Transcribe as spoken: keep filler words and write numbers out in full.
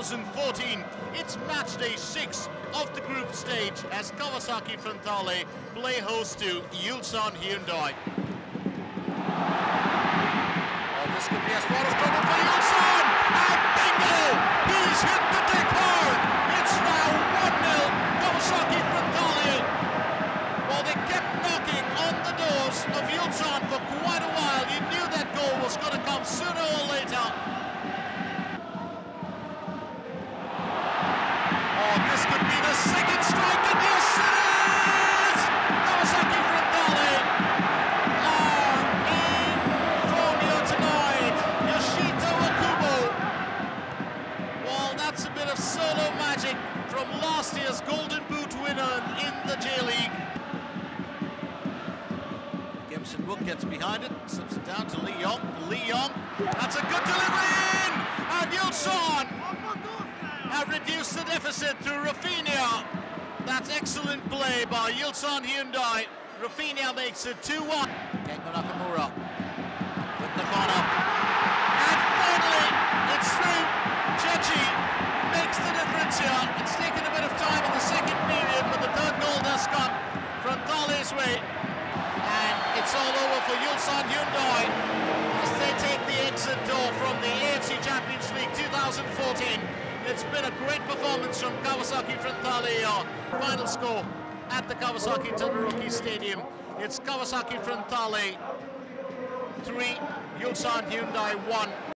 thousand fourteen. It's match day six of the group stage as Kawasaki Frontale play host to Ulsan Hyundai. Oh, this could be a spot of trouble for Ulsan, and bingo! He's hit the deck hard. It's now one nil Kawasaki Frontale. Well, they kept knocking on the doors of Ulsan for quite a while. You knew that goal was going to come sooner or later. Oh, this could be the second strike, and yes, it is! Kawasaki Frontale are in form here tonight. Yoshito Okubo. Well, that's a bit of solo magic from last year's Golden Boot winner in the J-League. Gimson Wook gets behind it, slips it down to Lee Yong. Lee Yong, that's a good delivery in! And Ulsan have reduced the deficit to Rafinha. That's excellent play by Ulsan Hyundai. Rafinha makes it two one. Kengo Nakamura with the corner. And finally, it's through. Chechi makes the difference here. It's taken a bit of time in the second period, but the third goal does come Frontale's way. And it's all over for Ulsan Hyundai as they take the exit door from the A F C Champions League two thousand fourteen. It's been a great performance from Kawasaki Frontale. Final score at the Kawasaki Todoroki Stadium. It's Kawasaki Frontale three, Ulsan Hyundai one.